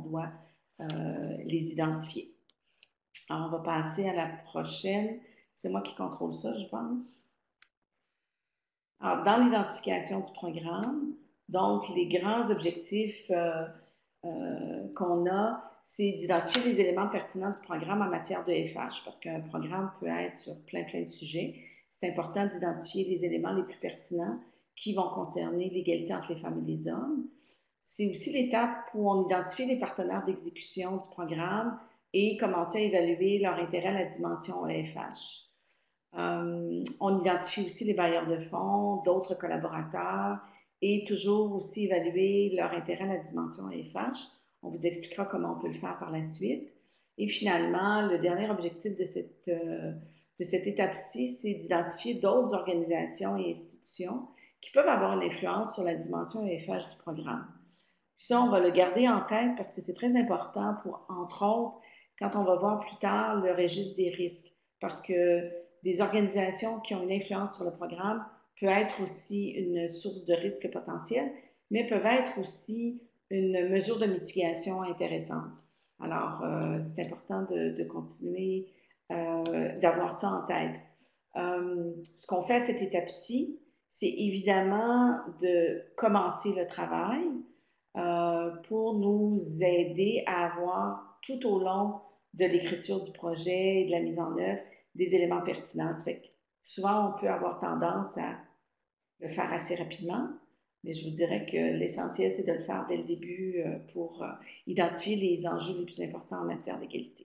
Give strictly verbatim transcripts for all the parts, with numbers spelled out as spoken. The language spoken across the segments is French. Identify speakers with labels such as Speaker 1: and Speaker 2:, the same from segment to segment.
Speaker 1: doit euh, les identifier. Alors, on va passer à la prochaine. C'est moi qui contrôle ça, je pense. Alors, dans l'identification du programme, donc les grands objectifs euh, euh, qu'on a, c'est d'identifier les éléments pertinents du programme en matière de F H, parce qu'un programme peut être sur plein, plein de sujets. C'est important d'identifier les éléments les plus pertinents qui vont concerner l'égalité entre les femmes et les hommes. C'est aussi l'étape où on identifie les partenaires d'exécution du programme et commencer à évaluer leur intérêt à la dimension E F H. Euh, on identifie aussi les bailleurs de fonds, d'autres collaborateurs et toujours aussi évaluer leur intérêt à la dimension E F H. On vous expliquera comment on peut le faire par la suite. Et finalement, le dernier objectif de cette, euh, de cette étape-ci, c'est d'identifier d'autres organisations et institutions qui peuvent avoir une influence sur la dimension E F H du programme. Puis ça, on va le garder en tête parce que c'est très important pour, entre autres, quand on va voir plus tard le registre des risques. Parce que des organisations qui ont une influence sur le programme peuvent être aussi une source de risque potentiel, mais peuvent être aussi une mesure de mitigation intéressante. Alors, euh, c'est important de, de continuer euh, d'avoir ça en tête. Euh, ce qu'on fait à cette étape-ci, c'est évidemment de commencer le travail euh, pour nous aider à avoir tout au long de l'écriture du projet et de la mise en œuvre des éléments pertinents. Ça fait que souvent, on peut avoir tendance à le faire assez rapidement, mais je vous dirais que l'essentiel, c'est de le faire dès le début euh, pour euh, identifier les enjeux les plus importants en matière d'égalité.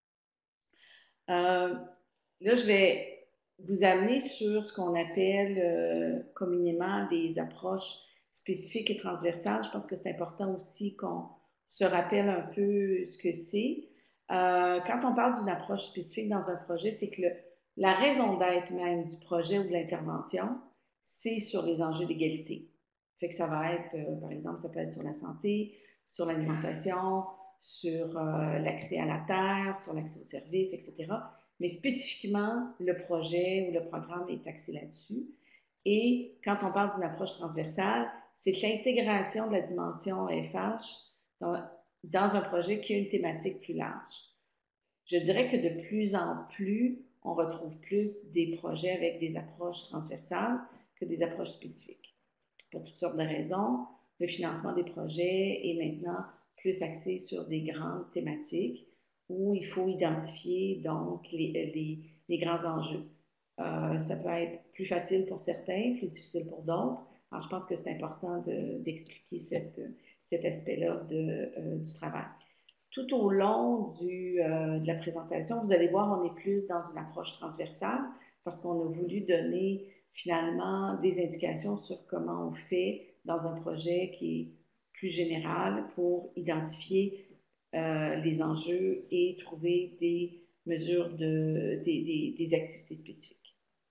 Speaker 1: Euh, là, je vais vous amener sur ce qu'on appelle euh, communément des approches spécifiques et transversales. Je pense que c'est important aussi qu'on se rappelle un peu ce que c'est. Euh, quand on parle d'une approche spécifique dans un projet, c'est que le, la raison d'être même du projet ou de l'intervention, c'est sur les enjeux d'égalité. Fait que ça va être, euh, par exemple, ça peut être sur la santé, sur l'alimentation, sur euh, l'accès à la terre, sur l'accès aux services, et cetera. Mais spécifiquement, le projet ou le programme est axé là-dessus. Et quand on parle d'une approche transversale, c'est l'intégration de la dimension F H dans, dans un projet qui a une thématique plus large. Je dirais que de plus en plus, on retrouve plus des projets avec des approches transversales que des approches spécifiques. Pour toutes sortes de raisons, le financement des projets est maintenant plus axé sur des grandes thématiques où il faut identifier donc les, les, les grands enjeux. Euh, ça peut être plus facile pour certains, plus difficile pour d'autres. Alors, je pense que c'est important de, d'expliquer cette, cet aspect-là de, euh, du travail. Tout au long du, euh, de la présentation, vous allez voir, on est plus dans une approche transversale parce qu'on a voulu donner finalement des indications sur comment on fait dans un projet qui est plus général pour identifier euh, les enjeux et trouver des mesures, de, des, des, des activités spécifiques.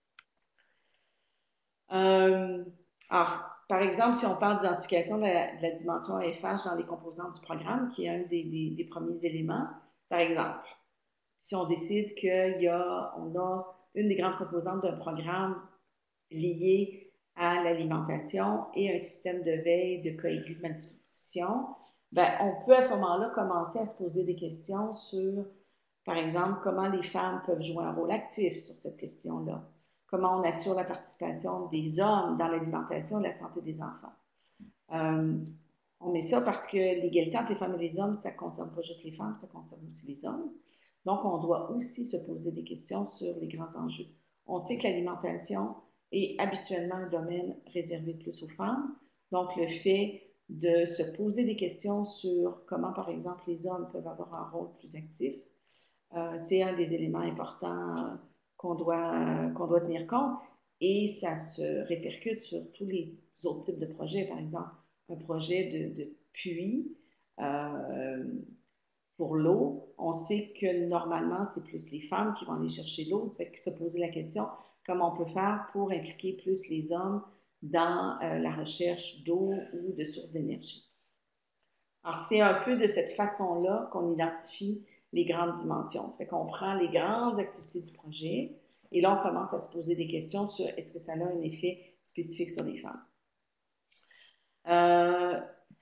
Speaker 1: Euh, alors, par exemple, si on parle d'identification de, de la, dimension F H dans les composantes du programme, qui est un des, des, des premiers éléments, par exemple, si on décide qu'il y a, on a une des grandes composantes d'un programme lié à l'alimentation et un système de veille de cas aigus de malnutrition, ben, on peut à ce moment-là commencer à se poser des questions sur, par exemple, comment les femmes peuvent jouer un rôle actif sur cette question-là. Comment on assure la participation des hommes dans l'alimentation et la santé des enfants. Euh, on met ça parce que l'égalité entre les femmes et les hommes, ça ne concerne pas juste les femmes, ça concerne aussi les hommes. Donc, on doit aussi se poser des questions sur les grands enjeux. On sait que l'alimentation est habituellement un domaine réservé plus aux femmes. Donc, le fait de se poser des questions sur comment, par exemple, les hommes peuvent avoir un rôle plus actif, euh, c'est un des éléments importants qu'on doit, qu'on doit tenir compte. Et ça se répercute sur tous les autres types de projets. Par exemple, un projet de, de puits euh, pour l'eau, on sait que normalement, c'est plus les femmes qui vont aller chercher l'eau. Ça fait que se poser la question, comment on peut faire pour impliquer plus les hommes dans euh, la recherche d'eau ou de sources d'énergie. Alors, c'est un peu de cette façon-là qu'on identifie les grandes dimensions. Ça fait qu'on prend les grandes activités du projet et là, on commence à se poser des questions sur est-ce que ça a un effet spécifique sur les femmes. Euh,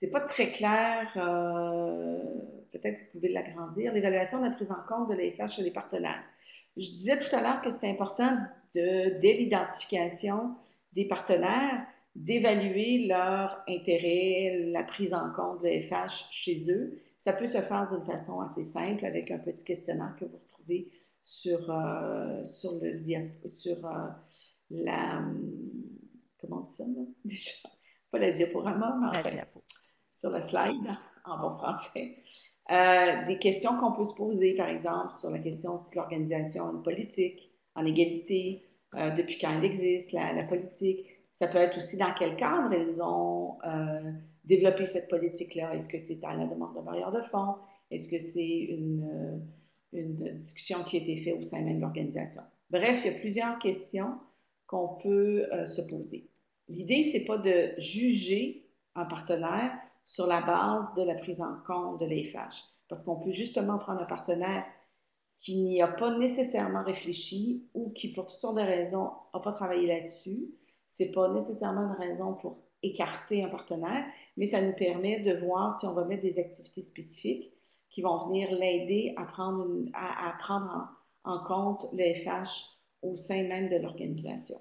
Speaker 1: c'est pas très clair, euh, peut-être que vous pouvez l'agrandir, l'évaluation de la prise en compte de l'A F H chez les partenaires. Je disais tout à l'heure que c'est important, de, dès l'identification des partenaires, d'évaluer leur intérêt, la prise en compte de l'A F H chez eux. Ça peut se faire d'une façon assez simple avec un petit questionnaire que vous retrouvez sur, euh, sur, le, sur euh, la... Comment on dit ça, là, déjà? Pas la diaporama, mais
Speaker 2: La
Speaker 1: enfin,
Speaker 2: diapo.
Speaker 1: sur le slide, en bon français. Euh, des questions qu'on peut se poser, par exemple, sur la question si l'organisation a une politique en égalité, euh, depuis quand elle existe, la, la, politique. Ça peut être aussi dans quel cadre elles ont euh, développé cette politique-là. Est-ce que c'est à la demande d'un bailleur de fonds? Est-ce que c'est une, une discussion qui a été faite au sein même de l'organisation? Bref, il y a plusieurs questions qu'on peut euh, se poser. L'idée, c'est pas de juger un partenaire sur la base de la prise en compte de l'A F H. Parce qu'on peut justement prendre un partenaire qui n'y a pas nécessairement réfléchi ou qui, pour toutes sortes de raisons, n'a pas travaillé là-dessus. Ce n'est pas nécessairement une raison pour écarter un partenaire, mais ça nous permet de voir si on va mettre des activités spécifiques qui vont venir l'aider à prendre, une, à, à prendre en, en compte le F H au sein même de l'organisation.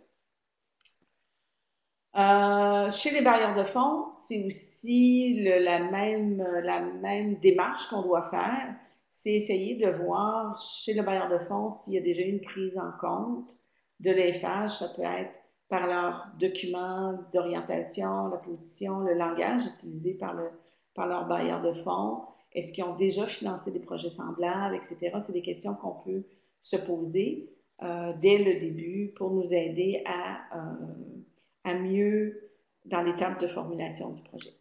Speaker 1: Euh, chez les bailleurs de fonds, c'est aussi le, la, même, la même démarche qu'on doit faire. C'est essayer de voir chez le bailleur de fonds s'il y a déjà une prise en compte de l'A F H. Ça peut être par leurs documents d'orientation, la position, le langage utilisé par, le, par leur bailleur de fonds. Est-ce qu'ils ont déjà financé des projets semblables, et cetera. C'est des questions qu'on peut se poser euh, dès le début pour nous aider à... Euh, à mieux dans l'étape de formulation du projet.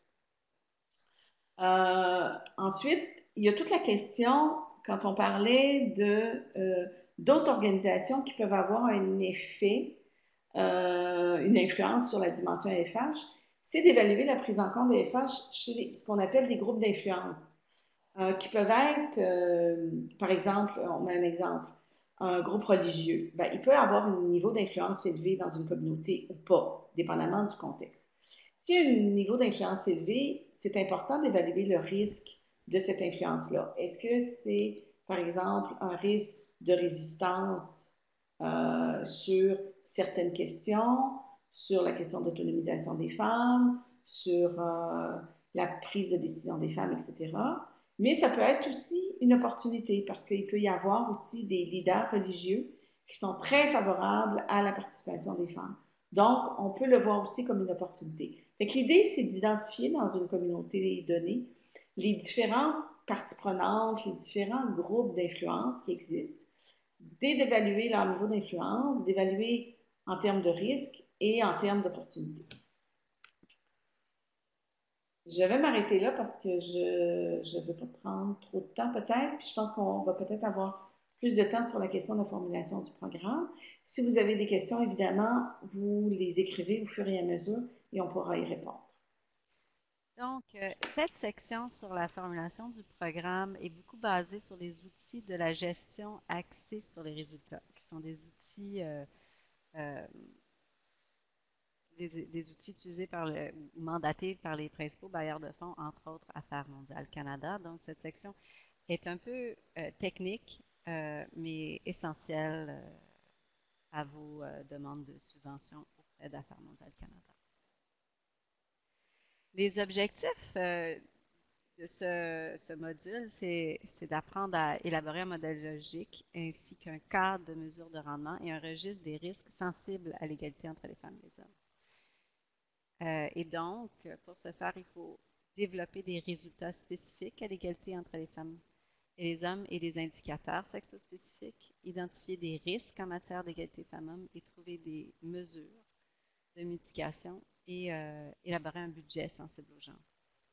Speaker 1: Euh, ensuite, il y a toute la question, quand on parlait de euh, d'autres organisations qui peuvent avoir un effet, euh, une influence sur la dimension F H, c'est d'évaluer la prise en compte des F H chez les, ce qu'on appelle des groupes d'influence, euh, qui peuvent être, euh, par exemple, on met un exemple, un groupe religieux. Ben, il peut avoir un niveau d'influence élevé dans une communauté ou pas, dépendamment du contexte. S'il y a un niveau d'influence élevé, c'est important d'évaluer le risque de cette influence-là. Est-ce que c'est, par exemple, un risque de résistance euh, sur certaines questions, sur la question d'autonomisation des femmes, sur euh, la prise de décision des femmes, et cetera. Mais ça peut être aussi une opportunité parce qu'il peut y avoir aussi des leaders religieux qui sont très favorables à la participation des femmes. Donc, on peut le voir aussi comme une opportunité. Fait que l'idée, c'est d'identifier dans une communauté donnée les différentes parties prenantes, les différents groupes d'influence qui existent, d'évaluer leur niveau d'influence, d'évaluer en termes de risque et en termes d'opportunité. Je vais m'arrêter là parce que je ne veux pas prendre trop de temps peut-être, puis je pense qu'on va peut-être avoir plus de temps sur la question de la formulation du programme. Si vous avez des questions, évidemment, vous les écrivez au fur et à mesure et on pourra y répondre.
Speaker 2: Donc, euh, cette section sur la formulation du programme est beaucoup basée sur les outils de la gestion axés sur les résultats, qui sont des outils euh, euh, des, des, outils utilisés par le, ou mandatés par les principaux bailleurs de fonds, entre autres Affaires mondiales Canada. Donc, cette section est un peu euh, technique, euh, mais essentielle euh, à vos euh, demandes de subvention auprès d'Affaires mondiales Canada. Les objectifs euh, de ce, ce module, c'est d'apprendre à élaborer un modèle logique ainsi qu'un cadre de mesure de rendement et un registre des risques sensibles à l'égalité entre les femmes et les hommes. Euh, et donc, pour ce faire, il faut développer des résultats spécifiques à l'égalité entre les femmes et les hommes et des indicateurs sexo-spécifiques, identifier des risques en matière d'égalité femmes-hommes et trouver des mesures de mitigation et euh, élaborer un budget sensible aux genre.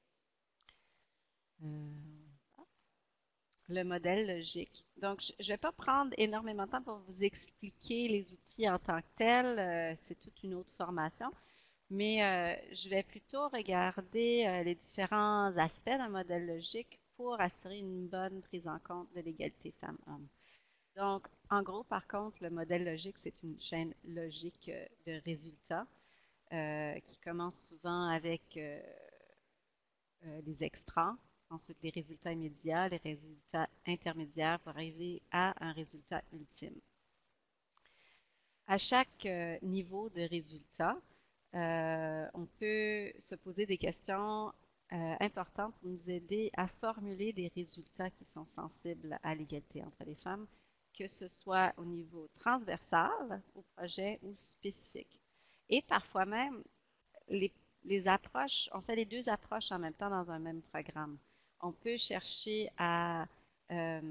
Speaker 2: Euh, le modèle logique. Donc, je ne vais pas prendre énormément de temps pour vous expliquer les outils en tant que tels. Euh, c'est toute une autre formation. Mais euh, je vais plutôt regarder euh, les différents aspects d'un modèle logique pour assurer une bonne prise en compte de l'égalité femmes-hommes. Donc, en gros, par contre, le modèle logique, c'est une chaîne logique euh, de résultats euh, qui commence souvent avec euh, euh, les extras, ensuite les résultats immédiats, les résultats intermédiaires pour arriver à un résultat ultime. À chaque euh, niveau de résultat, euh, on peut se poser des questions euh, importantes pour nous aider à formuler des résultats qui sont sensibles à l'égalité entre les femmes, que ce soit au niveau transversal au projet ou spécifique. Et parfois même, les, les approches, on fait les deux approches en même temps dans un même programme. On peut chercher à euh,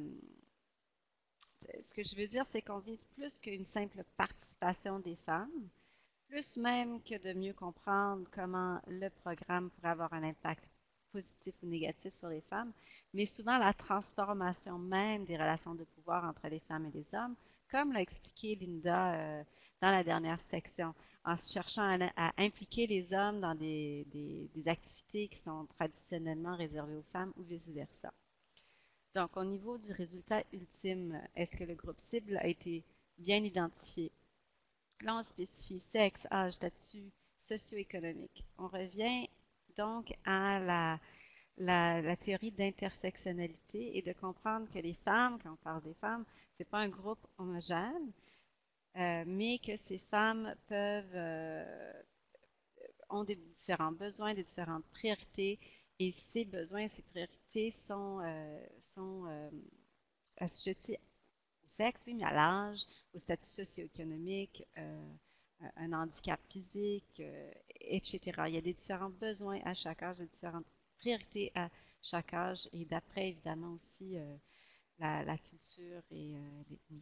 Speaker 2: ce que je veux dire, c'est qu'on vise plus qu'une simple participation des femmes, plus même que de mieux comprendre comment le programme pourrait avoir un impact positif ou négatif sur les femmes, mais souvent la transformation même des relations de pouvoir entre les femmes et les hommes, comme l'a expliqué Linda euh, dans la dernière section, en cherchant à, à impliquer les hommes dans des, des, des activités qui sont traditionnellement réservées aux femmes ou vice-versa. Donc, au niveau du résultat ultime, est-ce que le groupe cible a été bien identifié? Là, on spécifie sexe, âge, statut socio-économique. On revient donc à la, la, la théorie d'intersectionnalité et de comprendre que les femmes, quand on parle des femmes, ce n'est pas un groupe homogène, euh, mais que ces femmes peuvent, euh, ont des différents besoins, des différentes priorités, et ces besoins, ces priorités sont, euh, sont euh, assujettis au sexe, oui, mais à l'âge, au statut socio-économique, euh, un handicap physique, euh, et cetera. Il y a des différents besoins à chaque âge, des différentes priorités à chaque âge, et d'après, évidemment, aussi euh, la, la, culture et euh, l'ethnie.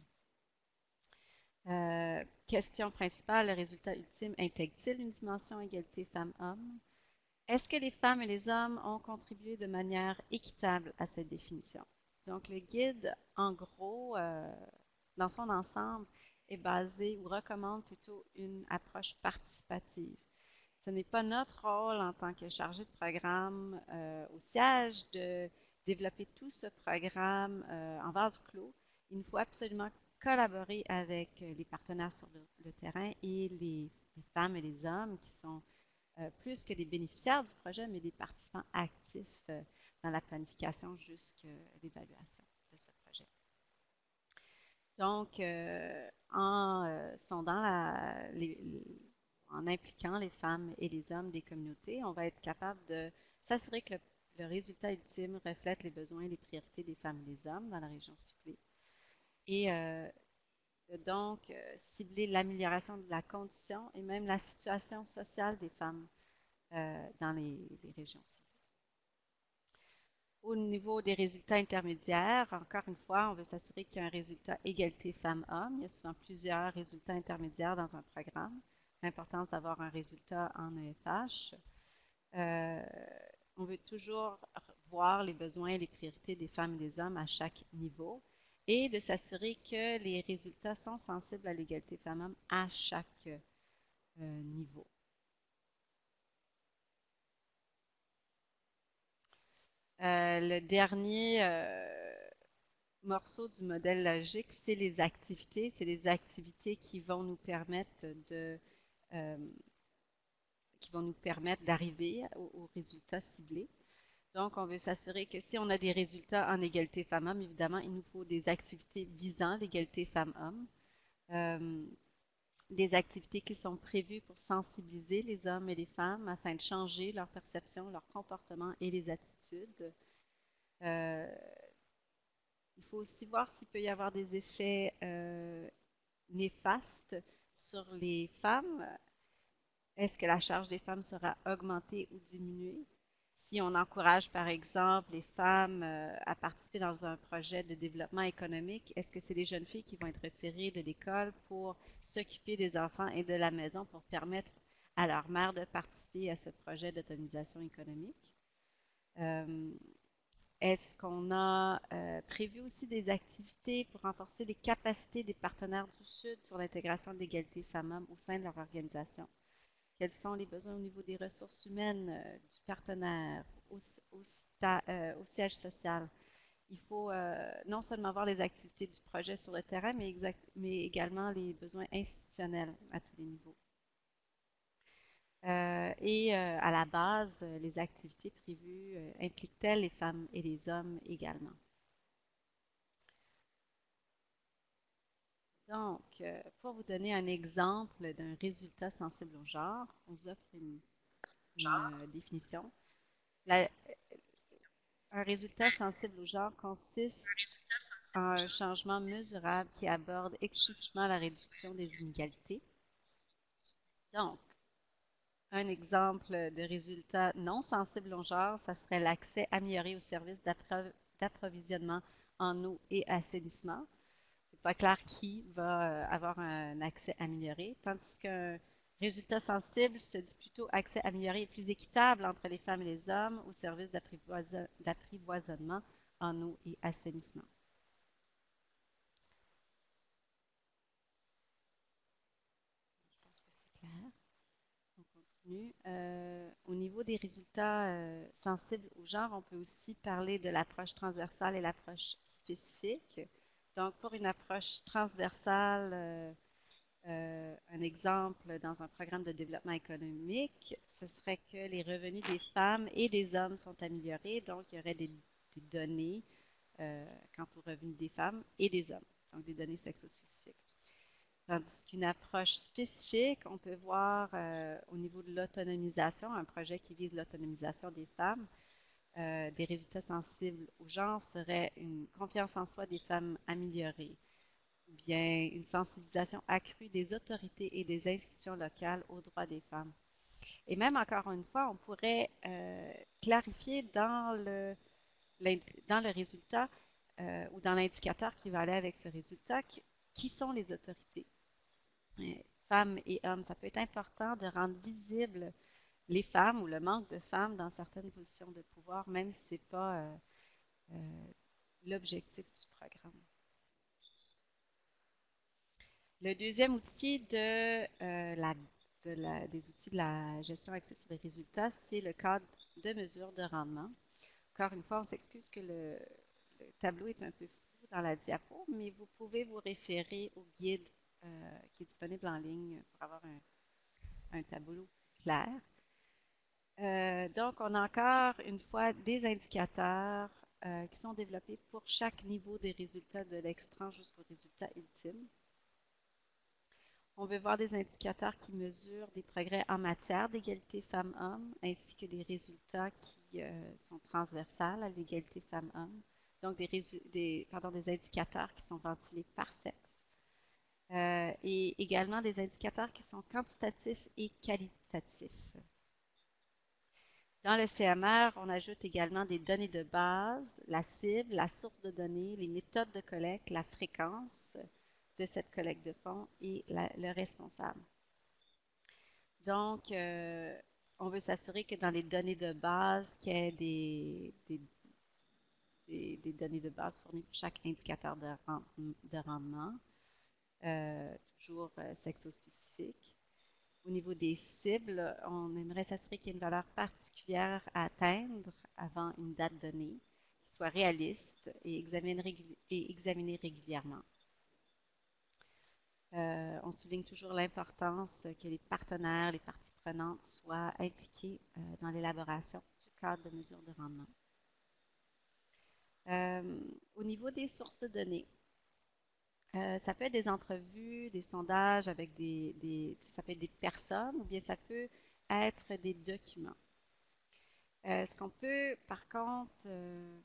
Speaker 2: Euh, question principale, le résultat ultime intègre-t-il une dimension égalité femmes-hommes? Est-ce que les femmes et les hommes ont contribué de manière équitable à cette définition? Donc, le guide, en gros, euh, dans son ensemble, est basé ou recommande plutôt une approche participative. Ce n'est pas notre rôle en tant que chargé de programme euh, au siège de développer tout ce programme euh, en vase clos. Il nous faut absolument collaborer avec les partenaires sur le, le terrain et les, les femmes et les hommes qui sont euh, plus que des bénéficiaires du projet, mais des participants actifs euh, dans la planification jusqu'à l'évaluation de ce projet. Donc, euh, en euh, sondant la, les, les, en impliquant les femmes et les hommes des communautés, on va être capable de s'assurer que le, le résultat ultime reflète les besoins et les priorités des femmes et des hommes dans la région ciblée. Et euh, de donc euh, cibler l'amélioration de la condition et même la situation sociale des femmes euh, dans les, les régions ciblées. Au niveau des résultats intermédiaires, encore une fois, on veut s'assurer qu'il y a un résultat égalité femmes-hommes. Il y a souvent plusieurs résultats intermédiaires dans un programme. L'importance d'avoir un résultat en E F H. Euh, on veut toujours voir les besoins et les priorités des femmes et des hommes à chaque niveau et de s'assurer que les résultats sont sensibles à l'égalité femmes-hommes à chaque euh, niveau. Euh, le dernier euh, morceau du modèle logique, c'est les activités. C'est les activités qui vont nous permettre de euh, qui vont nous permettre d'arriver aux au résultats ciblés. Donc, on veut s'assurer que si on a des résultats en égalité femmes-hommes, évidemment, il nous faut des activités visant l'égalité femmes-hommes, euh, des activités qui sont prévues pour sensibiliser les hommes et les femmes afin de changer leur perception, leur comportement et les attitudes. Euh, il faut aussi voir s'il peut y avoir des effets euh, néfastes sur les femmes. Est-ce que la charge des femmes sera augmentée ou diminuée? Si on encourage, par exemple, les femmes euh, à participer dans un projet de développement économique, est-ce que c'est les jeunes filles qui vont être retirées de l'école pour s'occuper des enfants et de la maison pour permettre à leur mère de participer à ce projet d'autonomisation économique? Euh, Est-ce qu'on a euh, prévu aussi des activités pour renforcer les capacités des partenaires du Sud sur l'intégration de l'égalité femmes-hommes au sein de leur organisation? Quels sont les besoins au niveau des ressources humaines euh, du partenaire, au, au, euh, au, siège social? Il faut euh, non seulement voir les activités du projet sur le terrain, mais, exact, mais également les besoins institutionnels à tous les niveaux. Euh, et euh, à la base, euh, les activités prévues euh, impliquent-elles les femmes et les hommes également? Donc, euh, pour vous donner un exemple d'un résultat sensible au genre, on vous offre une, une, euh, définition. La- un résultat sensible au genre consiste en un changement mesurable qui aborde explicitement la réduction des inégalités. Donc, un exemple de résultat non sensible au genre, ça serait l'accès amélioré aux services d'appro- d'approvisionnement en eau et assainissement. C'est pas clair qui va euh, avoir un accès amélioré, tandis qu'un résultat sensible se dit plutôt accès amélioré et plus équitable entre les femmes et les hommes aux services d'apprivoisa- d'apprivoisonnement en eau et assainissement. Je pense que c'est clair. On continue. Euh, au niveau des résultats euh, sensibles au genre, on peut aussi parler de l'approche transversale et l'approche spécifique. Donc, pour une approche transversale, euh, euh, un exemple dans un programme de développement économique, ce serait que les revenus des femmes et des hommes sont améliorés. Donc, il y aurait des, des données euh, quant aux revenus des femmes et des hommes, donc des données sexo-spécifiques. Tandis qu'une approche spécifique, on peut voir euh, au niveau de l'autonomisation, un projet qui vise l'autonomisation des femmes, euh, des résultats sensibles au genre seraient une confiance en soi des femmes améliorée, ou bien une sensibilisation accrue des autorités et des institutions locales aux droits des femmes. Et même encore une fois, on pourrait euh, clarifier dans le, dans le résultat euh, ou dans l'indicateur qui va aller avec ce résultat qui, qui sont les autorités. Femmes et hommes, ça peut être important de rendre visible les femmes ou le manque de femmes dans certaines positions de pouvoir, même si ce n'est pas euh, euh, l'objectif du programme. Le deuxième outil de, euh, la, de la, des outils de la gestion axée sur les résultats, c'est le cadre de mesure de rendement. Encore une fois, on s'excuse que le, le tableau est un peu flou dans la diapo, mais vous pouvez vous référer au guide euh, qui est disponible en ligne pour avoir un, un tableau clair. Euh, donc, on a encore une fois des indicateurs euh, qui sont développés pour chaque niveau des résultats de l'extrait jusqu'au résultat ultime. On veut voir des indicateurs qui mesurent des progrès en matière d'égalité femmes-hommes, ainsi que des résultats qui euh, sont transversales à l'égalité femmes-hommes, donc des, des, pardon, des indicateurs qui sont ventilés par sexe, euh, et également des indicateurs qui sont quantitatifs et qualitatifs. Dans le C M R, on ajoute également des données de base, la cible, la source de données, les méthodes de collecte, la fréquence de cette collecte de fonds et la, le responsable. Donc, euh, on veut s'assurer que dans les données de base, qu'il y ait des, des, des, des, données de base fournies pour chaque indicateur de, rend, de rendement, euh, toujours euh, sexo-spécifique. Au niveau des cibles, on aimerait s'assurer qu'il y ait une valeur particulière à atteindre avant une date donnée, qui soit réaliste et examinée, régul- et examinée régulièrement. Euh, on souligne toujours l'importance que les partenaires, les parties prenantes soient impliqués euh, dans l'élaboration du cadre de mesure de rendement. Euh, au niveau des sources de données, euh, ça peut être des entrevues, des sondages avec des, des, ça peut être des personnes ou bien ça peut être des documents. Euh, ce qu'on peut, par contre, euh,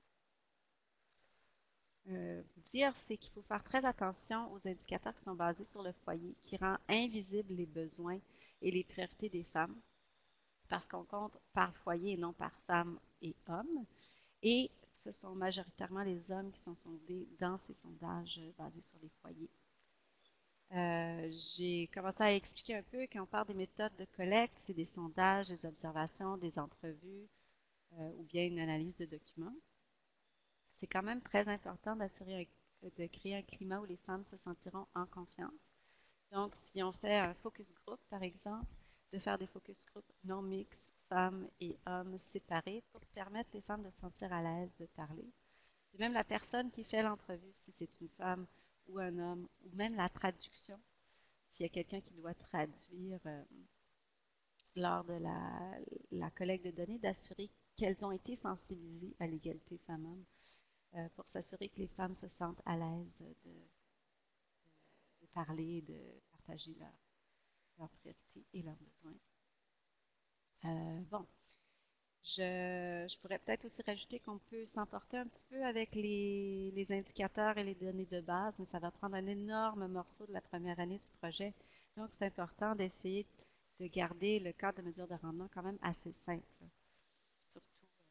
Speaker 2: euh, vous dire, c'est qu'il faut faire très attention aux indicateurs qui sont basés sur le foyer, qui rend invisibles les besoins et les priorités des femmes, parce qu'on compte par foyer et non par femmes et hommes. Et ce sont majoritairement les hommes qui sont sondés dans ces sondages basés sur les foyers. Euh, j'ai commencé à expliquer un peu quand on parle des méthodes de collecte, c'est des sondages, des observations, des entrevues euh, ou bien une analyse de documents. C'est quand même très important d'assurer de créer un climat où les femmes se sentiront en confiance. Donc, si on fait un focus group, par exemple, de faire des focus group non mixtes, femmes et hommes séparés, pour permettre les femmes de se sentir à l'aise de parler. Et même la personne qui fait l'entrevue, si c'est une femme ou un homme, ou même la traduction, s'il y a quelqu'un qui doit traduire euh, lors de la, la collecte de données, d'assurer qu'elles ont été sensibilisées à l'égalité femmes-hommes euh, pour s'assurer que les femmes se sentent à l'aise de, de parler, de partager leurs leurs priorités et leurs besoins. Euh, bon, je, je pourrais peut-être aussi rajouter qu'on peut s'emporter un petit peu avec les, les indicateurs et les données de base, mais ça va prendre un énorme morceau de la première année du projet. Donc, c'est important d'essayer de garder le cadre de mesure de rendement quand même assez simple, surtout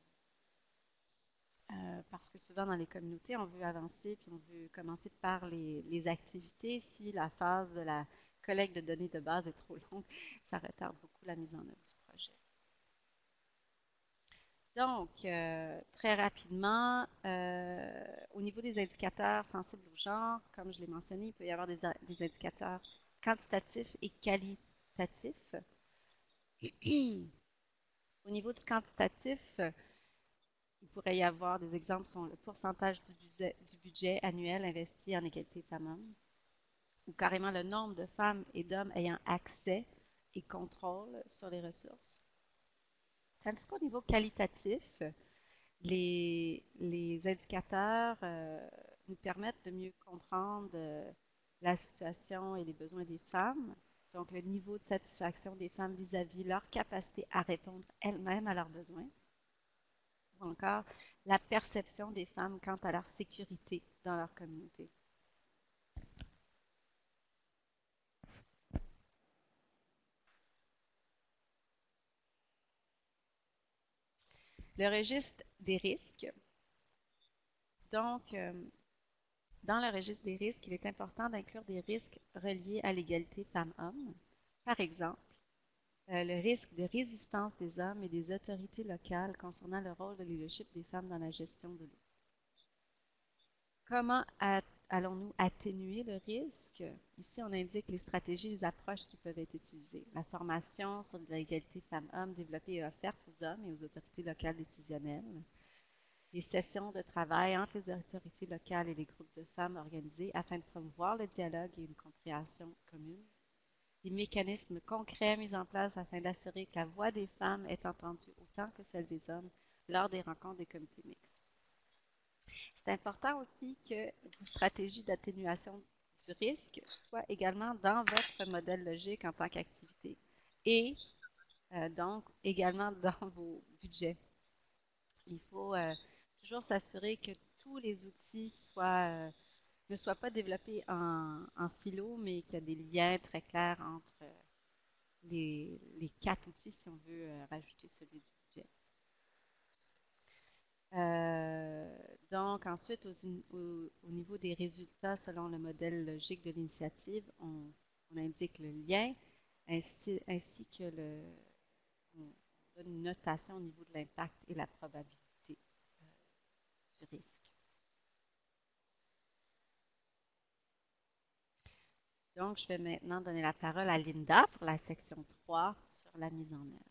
Speaker 2: euh, parce que souvent dans les communautés, on veut avancer puis on veut commencer par les, les activités. Si la phase de la collecte de données de base est trop longue, ça retarde beaucoup la mise en œuvre du projet. Donc, euh, très rapidement, euh, au niveau des indicateurs sensibles au genre, comme je l'ai mentionné, il peut y avoir des, des indicateurs quantitatifs et qualitatifs. Au niveau du quantitatif, il pourrait y avoir des exemples sont le pourcentage du budget, du budget annuel investi en égalité femmes-hommes, ou carrément le nombre de femmes et d'hommes ayant accès et contrôle sur les ressources. Tandis qu'au niveau qualitatif, les, les indicateurs euh, nous permettent de mieux comprendre euh, la situation et les besoins des femmes, donc le niveau de satisfaction des femmes vis-à-vis leur capacité à répondre elles-mêmes à leurs besoins, ou encore la perception des femmes quant à leur sécurité dans leur communauté. Le registre des risques. Donc, euh, dans le registre des risques, il est important d'inclure des risques reliés à l'égalité femmes-hommes. Par exemple, euh, le risque de résistance des hommes et des autorités locales concernant le rôle de leadership des femmes dans la gestion de l'eau. Comment allons-nous atténuer le risque? Ici, on indique les stratégies, les approches qui peuvent être utilisées. La formation sur l'égalité femmes-hommes développée et offerte aux hommes et aux autorités locales décisionnelles. Les sessions de travail entre les autorités locales et les groupes de femmes organisés afin de promouvoir le dialogue et une compréhension commune. Les mécanismes concrets mis en place afin d'assurer que la voix des femmes est entendue autant que celle des hommes lors des rencontres des comités mixtes. C'est important aussi que vos stratégies d'atténuation du risque soient également dans votre modèle logique en tant qu'activité et euh, donc également dans vos budgets. Il faut euh, toujours s'assurer que tous les outils soient, euh, ne soient pas développés en, en silo, mais qu'il y a des liens très clairs entre euh, les, les quatre outils si on veut euh, rajouter celui du budget. Euh, donc, ensuite, au, au, au, niveau des résultats selon le modèle logique de l'initiative, on, on, indique le lien ainsi, ainsi que le, on donne une notation au niveau de l'impact et la probabilité euh, du risque. Donc, je vais maintenant donner la parole à Linda pour la section trois sur la mise en œuvre.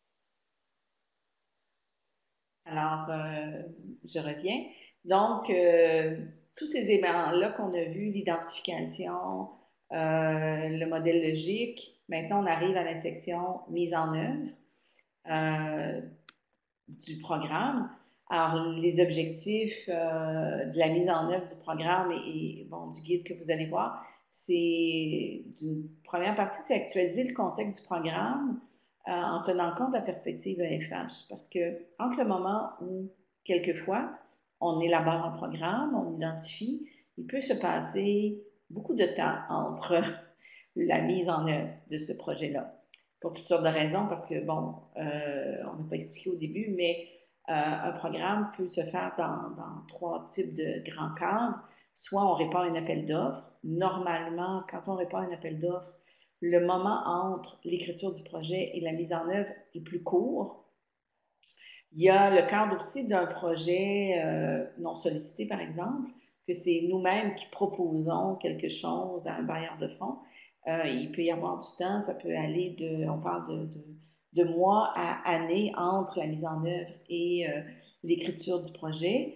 Speaker 1: Alors, euh, je reviens. Donc, euh, tous ces éléments-là qu'on a vus, l'identification, euh, le modèle logique, maintenant on arrive à la section mise en œuvre euh, du programme. Alors, les objectifs euh, de la mise en œuvre du programme et, et bon, du guide que vous allez voir, c'est d'une première partie, c'est actualiser le contexte du programme euh, en tenant compte de la perspective E F H. Parce que entre le moment où, quelquefois, on élabore un programme, on identifie, il peut se passer beaucoup de temps entre la mise en œuvre de ce projet-là. Pour toutes sortes de raisons, parce que, bon, euh, on n'a pas expliqué au début, mais euh, un programme peut se faire dans, dans trois types de grands cadres. Soit on répond à un appel d'offres. Normalement, quand on répond à un appel d'offres, le moment entre l'écriture du projet et la mise en œuvre est plus court. Il y a le cadre aussi d'un projet euh, non sollicité, par exemple, que c'est nous-mêmes qui proposons quelque chose à un bailleur de fonds. Euh, il peut y avoir du temps, ça peut aller de, on parle de, de, de mois à années entre la mise en œuvre et euh, l'écriture du projet.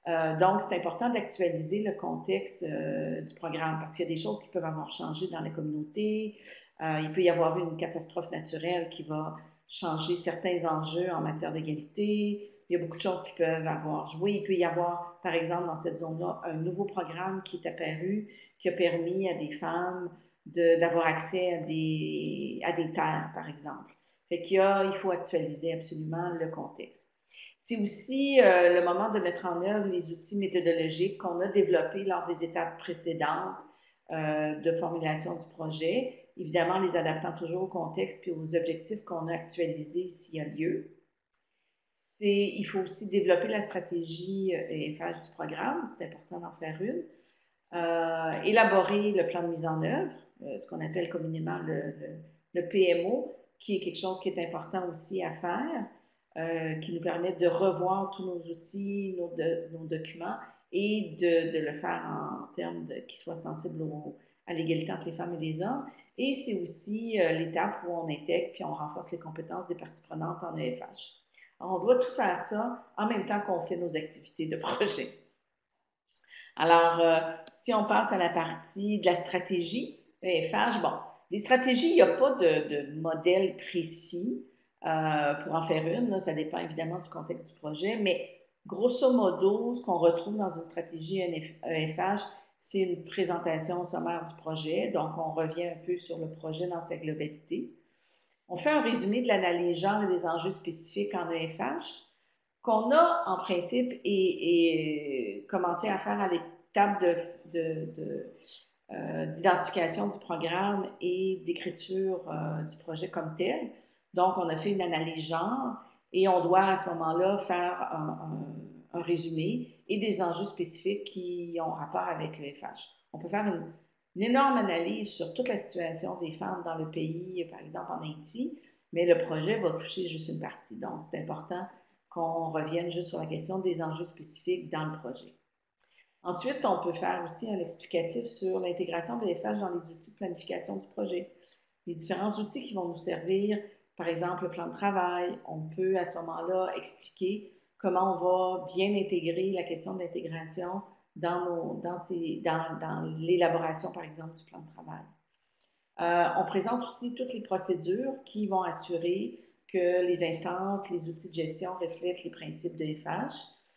Speaker 1: Euh, donc, c'est important d'actualiser le contexte euh, du programme parce qu'il y a des choses qui peuvent avoir changé dans la communauté. Euh, il peut y avoir une catastrophe naturelle qui va changer certains enjeux en matière d'égalité. Il y a beaucoup de choses qui peuvent avoir joué. Il peut y avoir, par exemple, dans cette zone-là, un nouveau programme qui est apparu, qui a permis à des femmes d'avoir accès à des, à des terres, par exemple. Fait qu'il y a, il faut actualiser absolument le contexte. C'est aussi euh, le moment de mettre en œuvre les outils méthodologiques qu'on a développés lors des étapes précédentes euh, de formulation du projet, évidemment les adaptant toujours au contexte puis aux objectifs qu'on a actualisés s'il y a lieu. Il faut aussi développer la stratégie E F H du programme, c'est important d'en faire une. Euh, élaborer le plan de mise en œuvre, euh, ce qu'on appelle communément le, le, le P M O, qui est quelque chose qui est important aussi à faire, euh, qui nous permet de revoir tous nos outils, nos, de, nos documents et de, de, le faire en termes qui soient sensibles au, à l'égalité entre les femmes et les hommes. Et c'est aussi euh, l'étape où on intègre puis on renforce les compétences des parties prenantes en E F H. Alors, on doit tout faire ça en même temps qu'on fait nos activités de projet. Alors, euh, si on passe à la partie de la stratégie, E F H, bon, les stratégies, il n'y a pas de, de modèle précis euh, pour en faire une, là, ça dépend évidemment du contexte du projet, mais grosso modo, ce qu'on retrouve dans une stratégie E F H, c'est une présentation sommaire du projet, donc on revient un peu sur le projet dans sa globalité. On fait un résumé de l'analyse genre et des enjeux spécifiques en E F H, qu'on a en principe et, et commencé à faire à l'étape de, de, de, euh, d'identification du programme et d'écriture euh, du projet comme tel. Donc, on a fait une analyse genre et on doit à ce moment-là faire un, un, un résumé et des enjeux spécifiques qui ont rapport avec le F H. On peut faire une, une énorme analyse sur toute la situation des femmes dans le pays, par exemple en Haïti, mais le projet va toucher juste une partie. Donc, c'est important qu'on revienne juste sur la question des enjeux spécifiques dans le projet. Ensuite, on peut faire aussi un explicatif sur l'intégration de l'E F H dans les outils de planification du projet. Les différents outils qui vont nous servir, par exemple le plan de travail, on peut à ce moment-là expliquer comment on va bien intégrer la question de l'intégration dans, nos, dans, ces, dans, dans l'élaboration, par exemple, du plan de travail. Euh, on présente aussi toutes les procédures qui vont assurer que les instances, les outils de gestion reflètent les principes de F H.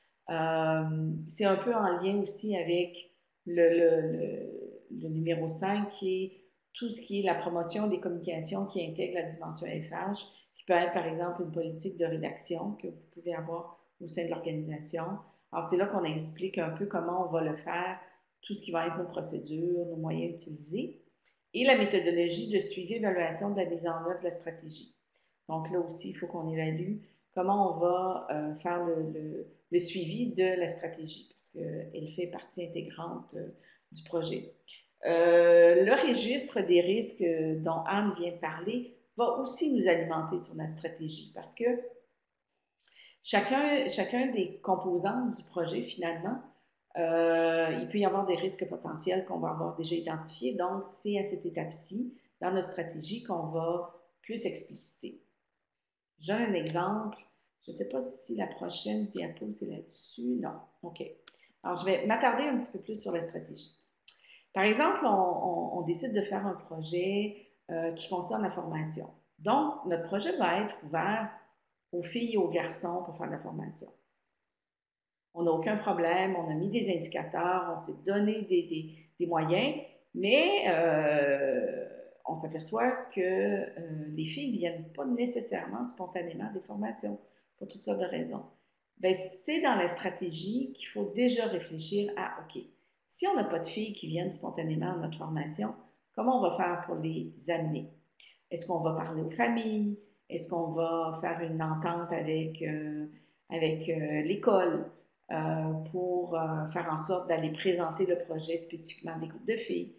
Speaker 1: Euh, c'est un peu en lien aussi avec le, le, le, le numéro cinq qui est tout ce qui est la promotion des communications qui intègre la dimension F H, qui peut être par exemple une politique de rédaction que vous pouvez avoir au sein de l'organisation. Alors c'est là qu'on explique un peu comment on va le faire, tout ce qui va être nos procédures, nos moyens utilisés, et la méthodologie de suivi et évaluation de la mise en œuvre de la stratégie. Donc là aussi, il faut qu'on évalue comment on va euh, faire le, le, le, suivi de la stratégie, parce qu'elle fait partie intégrante euh, du projet. Euh, le registre des risques dont Anne vient de parler va aussi nous alimenter sur la stratégie, parce que chacun, chacun des composantes du projet, finalement, euh, il peut y avoir des risques potentiels qu'on va avoir déjà identifiés. Donc, c'est à cette étape-ci, dans notre stratégie, qu'on va plus expliciter. J'ai un exemple. Je ne sais pas si la prochaine diapo, c'est là-dessus. Non. OK. Alors, je vais m'attarder un petit peu plus sur la stratégie. Par exemple, on, on, on décide de faire un projet euh, qui concerne la formation. Donc, notre projet va être ouvert aux filles et aux garçons pour faire la formation. On n'a aucun problème, on a mis des indicateurs, on s'est donné des, des, des moyens, mais euh, on s'aperçoit que euh, les filles ne viennent pas nécessairement spontanément des formations, pour toutes sortes de raisons. Bien, c'est dans la stratégie qu'il faut déjà réfléchir à, OK, si on n'a pas de filles qui viennent spontanément à notre formation, comment on va faire pour les amener? Est-ce qu'on va parler aux familles? Est-ce qu'on va faire une entente avec, euh, avec euh, l'école? Euh, pour euh, faire en sorte d'aller présenter le projet spécifiquement à des groupes de filles.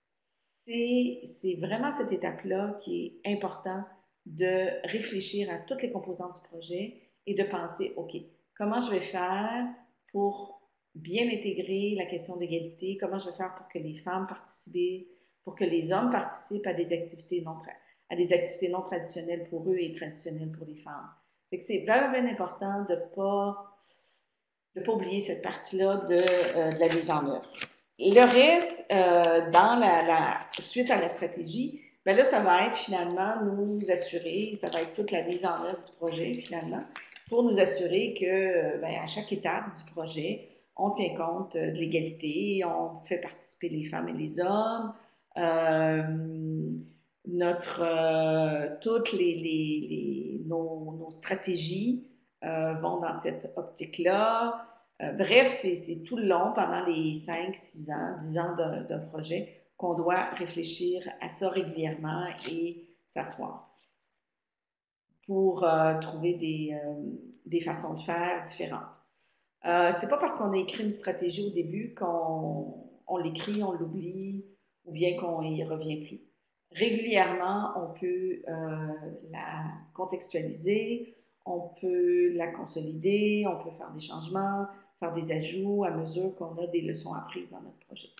Speaker 1: C'est vraiment cette étape-là qui est important de réfléchir à toutes les composantes du projet et de penser, OK, comment je vais faire pour bien intégrer la question d'égalité, comment je vais faire pour que les femmes participent, pour que les hommes participent à des activités non, à des activités non traditionnelles pour eux et traditionnelles pour les femmes. C'est vraiment bien important de ne pas de ne pas oublier cette partie-là de, euh, de la mise en œuvre. Le reste, euh, dans la, la, suite à la stratégie, ben là, ça va être finalement nous assurer, ça va être toute la mise en œuvre du projet finalement, pour nous assurer que ben, à chaque étape du projet, on tient compte de l'égalité, on fait participer les femmes et les hommes, euh, notre, euh, toutes les, les, les nos, nos, stratégies euh, vont dans cette optique-là. Euh, bref, c'est tout le long, pendant les cinq, six ans, dix ans d'un projet, qu'on doit réfléchir à ça régulièrement et s'asseoir pour euh, trouver des, euh, des façons de faire différentes. Euh, c'est pas parce qu'on a écrit une stratégie au début qu'on on l'écrit, on l'oublie ou bien qu'on y revient plus. Régulièrement, on peut euh, la contextualiser, on peut la consolider, on peut faire des changements, faire des ajouts à mesure qu'on a des leçons apprises dans notre projet.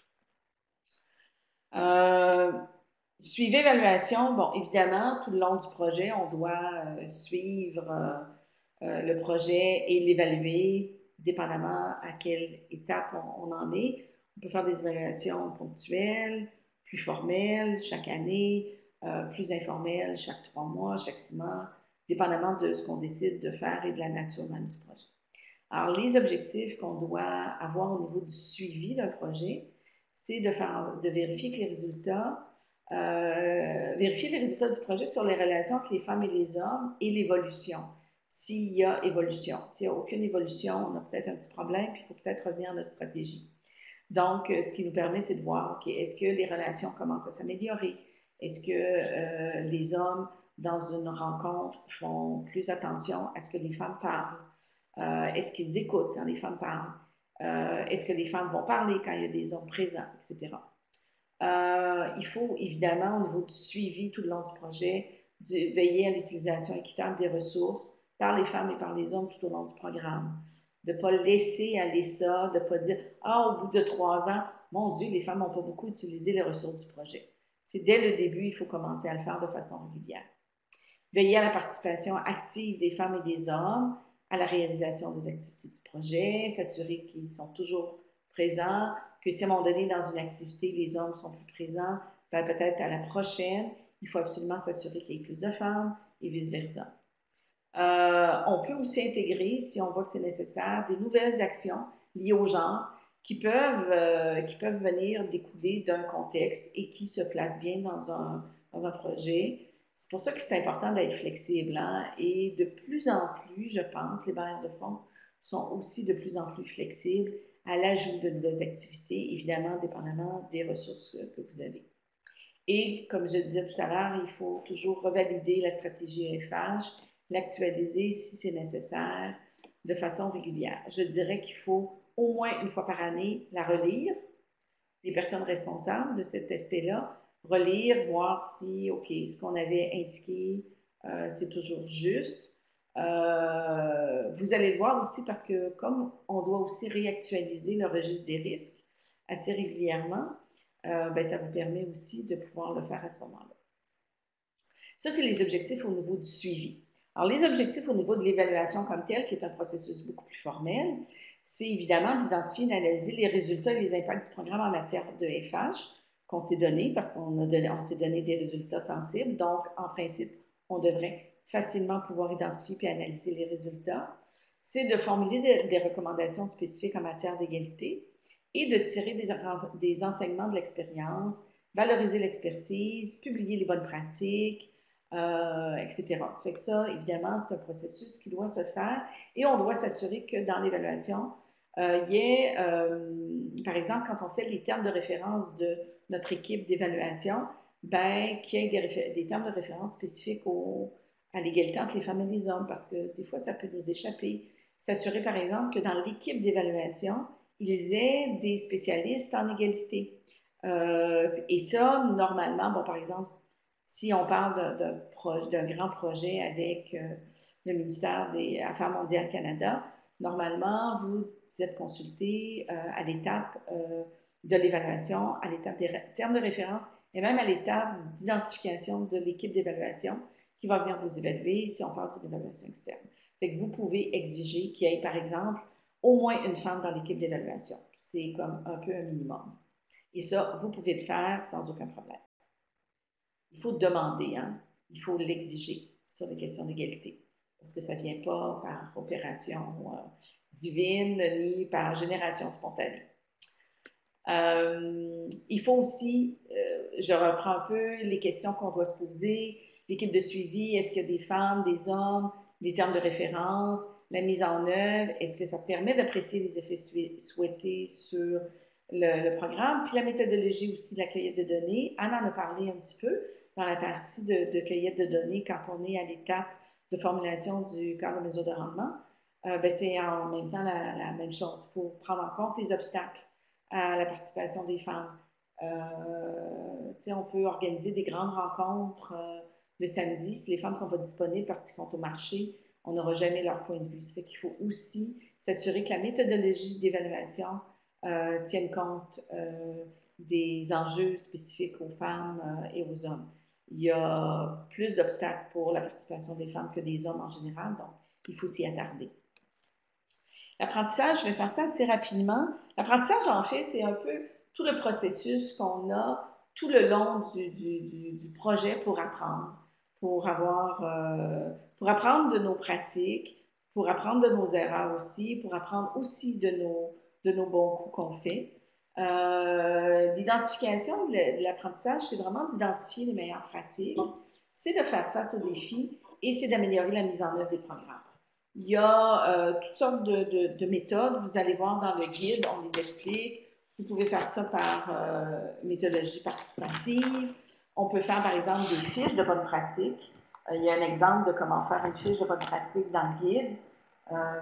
Speaker 1: Euh, suivi évaluation, bon, évidemment, tout le long du projet, on doit euh, suivre euh, euh, le projet et l'évaluer, dépendamment à quelle étape on, on en est. On peut faire des évaluations ponctuelles, plus formelles chaque année, euh, plus informelles chaque trois mois, chaque six mois, dépendamment de ce qu'on décide de faire et de la nature même du projet. Alors, les objectifs qu'on doit avoir au niveau du suivi d'un projet, c'est de, faire, de vérifier que les résultats, euh, vérifier les résultats du projet sur les relations entre les femmes et les hommes et l'évolution. S'il y a évolution. S'il n'y a aucune évolution, on a peut-être un petit problème, puis il faut peut-être revenir à notre stratégie. Donc, ce qui nous permet, c'est de voir, OK, est-ce que les relations commencent à s'améliorer? Est-ce que euh, les hommes, dans une rencontre, font plus attention à ce que les femmes parlent? Euh, est-ce qu'ils écoutent quand les femmes parlent? Euh, est-ce que les femmes vont parler quand il y a des hommes présents, et cetera. Euh, il faut évidemment, au niveau du suivi tout le long du projet, du, veiller à l'utilisation équitable des ressources par les femmes et par les hommes tout au long du programme. De ne pas laisser aller ça, de ne pas dire « Ah, au bout de trois ans, mon Dieu, les femmes n'ont pas beaucoup utilisé les ressources du projet. » C'est dès le début, il faut commencer à le faire de façon régulière. Veiller à la participation active des femmes et des hommes, à la réalisation des activités du projet, s'assurer qu'ils sont toujours présents, que si à un moment donné, dans une activité, les hommes sont plus présents, ben peut-être à la prochaine, il faut absolument s'assurer qu'il y ait plus de femmes et vice-versa. Euh, on peut aussi intégrer, si on voit que c'est nécessaire, des nouvelles actions liées au genre qui peuvent, euh, qui peuvent venir découler d'un contexte et qui se placent bien dans un, dans un projet. C'est pour ça que c'est important d'être flexible. Hein? Et de plus en plus, je pense, les barrières de fond sont aussi de plus en plus flexibles à l'ajout de nouvelles activités, évidemment, dépendamment des ressources que vous avez. Et comme je disais tout à l'heure, il faut toujours revalider la stratégie E F H, l'actualiser si c'est nécessaire de façon régulière. Je dirais qu'il faut au moins une fois par année la relire, les personnes responsables de cet aspect-là, relire, voir si, OK, ce qu'on avait indiqué, euh, c'est toujours juste. Euh, vous allez le voir aussi parce que comme on doit aussi réactualiser le registre des risques assez régulièrement, euh, ben, ça vous permet aussi de pouvoir le faire à ce moment-là. Ça, c'est les objectifs au niveau du suivi. Alors, les objectifs au niveau de l'évaluation comme telle, qui est un processus beaucoup plus formel, c'est évidemment d'identifier et d'analyser les résultats et les impacts du programme en matière de F H qu'on s'est donné, parce qu'on on s'est donné des résultats sensibles. Donc, en principe, on devrait facilement pouvoir identifier et analyser les résultats. C'est de formuler des recommandations spécifiques en matière d'égalité et de tirer des, des enseignements de l'expérience, valoriser l'expertise, publier les bonnes pratiques, euh, et cetera. Ça fait que ça, évidemment, c'est un processus qui doit se faire et on doit s'assurer que dans l'évaluation, euh, il y ait, euh, par exemple, quand on fait les termes de référence de notre équipe d'évaluation, ben, qu'il y ait des, des termes de référence spécifiques au, à l'égalité entre les femmes et les hommes, parce que des fois, ça peut nous échapper. S'assurer, par exemple, que dans l'équipe d'évaluation, ils aient des spécialistes en égalité. Euh, et ça, normalement, bon, par exemple, si on parle d'un grand projet avec euh, le ministère des Affaires mondiales Canada, normalement, vous êtes consulté euh, à l'étape euh, de l'évaluation, à l'étape des termes de référence et même à l'étape d'identification de l'équipe d'évaluation qui va venir vous évaluer si on parle d'une évaluation externe. Fait que vous pouvez exiger qu'il y ait, par exemple, au moins une femme dans l'équipe d'évaluation. C'est comme un peu un minimum. Et ça, vous pouvez le faire sans aucun problème. Il faut demander, hein? Il faut l'exiger sur les questions d'égalité, parce que ça ne vient pas par opération euh, divine ni par génération spontanée. Euh, il faut aussi, euh, je reprends un peu les questions qu'on doit se poser, l'équipe de suivi, est-ce qu'il y a des femmes, des hommes, des termes de référence, la mise en œuvre, est-ce que ça permet d'apprécier les effets souhaités sur le, le programme, puis la méthodologie aussi de la cueillette de données. Anne en a parlé un petit peu dans la partie de, de cueillette de données quand on est à l'étape de formulation du cadre de mesure de rendement. Euh, ben c'est en même temps la, la même chose. Il faut prendre en compte les obstacles à la participation des femmes. Euh, on peut organiser des grandes rencontres euh, le samedi. Si les femmes ne sont pas disponibles parce qu'elles sont au marché, on n'aura jamais leur point de vue. Ça fait qu'il faut aussi s'assurer que la méthodologie d'évaluation euh, tienne compte euh, des enjeux spécifiques aux femmes euh, et aux hommes. Il y a plus d'obstacles pour la participation des femmes que des hommes en général, donc il faut s'y attarder. L'apprentissage, je vais faire ça assez rapidement. L'apprentissage, en fait, c'est un peu tout le processus qu'on a tout le long du, du, du, du projet pour apprendre, pour avoir, euh, pour apprendre de nos pratiques, pour apprendre de nos erreurs aussi, pour apprendre aussi de nos, de nos bons coups qu'on fait. Euh, l'identification de l'apprentissage, c'est vraiment d'identifier les meilleures pratiques, c'est de faire face aux défis et c'est d'améliorer la mise en œuvre des programmes. Il y a euh, toutes sortes de, de, de, méthodes. Vous allez voir dans le guide, on les explique. Vous pouvez faire ça par euh, méthodologie participative. On peut faire, par exemple, des fiches de bonne pratique. Euh, il y a un exemple de comment faire une fiche de bonne pratique dans le guide. Euh,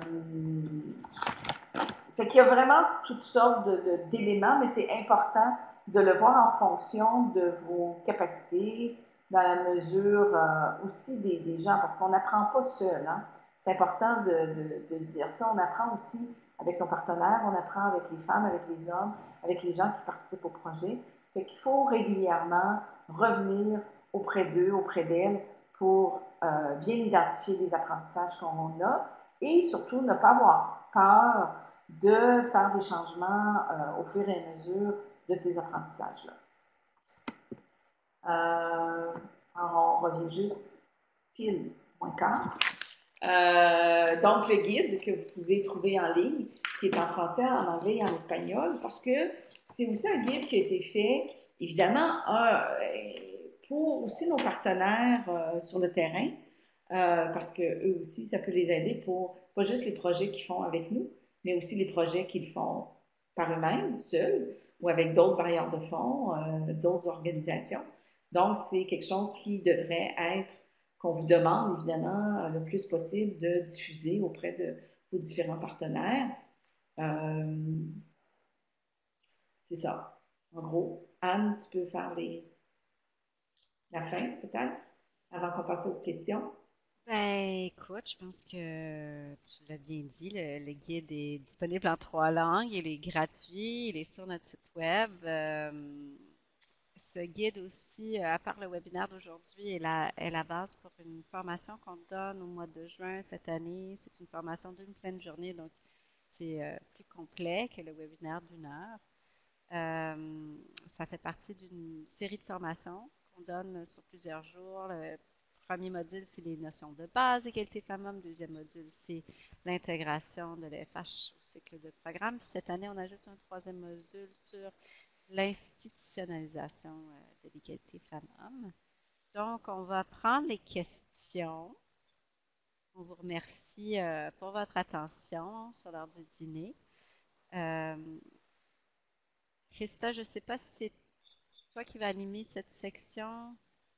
Speaker 1: fait qu'il y a vraiment toutes sortes d'éléments, mais c'est important de le voir en fonction de vos capacités, dans la mesure euh, aussi des, des gens, parce qu'on n'apprend pas seul, hein. C'est important de, de, de se dire ça. On apprend aussi avec nos partenaires, on apprend avec les femmes, avec les hommes, avec les gens qui participent au projet. Fait qu'il faut régulièrement revenir auprès d'eux, auprès d'elles, pour euh, bien identifier les apprentissages qu'on a et surtout ne pas avoir peur de faire des changements euh, au fur et à mesure de ces apprentissages-là. Euh, alors, on revient juste pile point com. Euh, donc, le guide que vous pouvez trouver en ligne, qui est en français, en anglais et en espagnol, parce que c'est aussi un guide qui a été fait, évidemment, euh, pour aussi nos partenaires euh, sur le terrain, euh, parce qu'eux aussi, ça peut les aider pour pas juste les projets qu'ils font avec nous, mais aussi les projets qu'ils font par eux-mêmes, seuls, ou avec d'autres bailleurs de fonds, euh, d'autres organisations. Donc, c'est quelque chose qui devrait être qu'on vous demande évidemment le plus possible de diffuser auprès de vos différents partenaires. Euh, c'est ça. En gros, Anne, tu peux faire les, la fin peut-être, avant qu'on passe aux questions.
Speaker 2: Ben, écoute, je pense que tu l'as bien dit, le, le guide est disponible en trois langues, il est gratuit, il est sur notre site web. Euh, ce guide aussi, euh, à part le webinaire d'aujourd'hui, est la, est la base pour une formation qu'on donne au mois de juin cette année. C'est une formation d'une pleine journée, donc c'est euh, plus complet que le webinaire d'une heure. Euh, ça fait partie d'une série de formations qu'on donne sur plusieurs jours. Le premier module, c'est les notions de base d'égalité femmes-hommes. Deuxième module, c'est l'intégration de l'E F H au cycle de programme. Puis cette année, on ajoute un troisième module sur l'institutionnalisation de l'égalité femmes-hommes. Donc, on va prendre les questions. On vous remercie euh, pour votre attention sur l'heure du dîner. Euh, Christa, je ne sais pas si c'est toi qui vas animer cette section.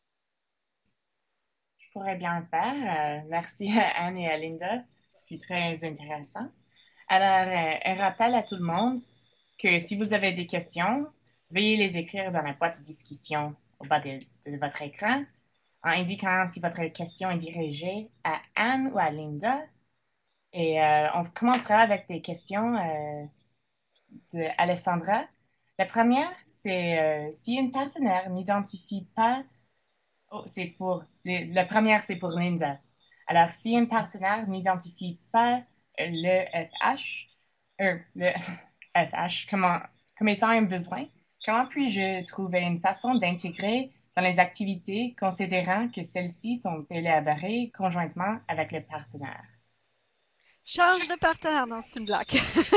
Speaker 3: Je pourrais bien le faire. Euh, merci à Anne et à Linda. C'était très intéressant. Alors, euh, un rappel à tout le monde que si vous avez des questions, veuillez les écrire dans la boîte de discussion au bas de, de votre écran en indiquant si votre question est dirigée à Anne ou à Linda. Et euh, on commencera avec des questions euh, de Alessandra. La première, c'est euh, si une partenaire n'identifie pas. Oh, c'est pour. La première, c'est pour Linda. Alors, si un partenaire n'identifie pas le F H, euh, le F H comme, comme étant un besoin, comment puis-je trouver une façon d'intégrer dans les activités considérant que celles-ci sont élaborées conjointement avec le partenaire?
Speaker 2: Change de partenaire. Non, c'est une blague.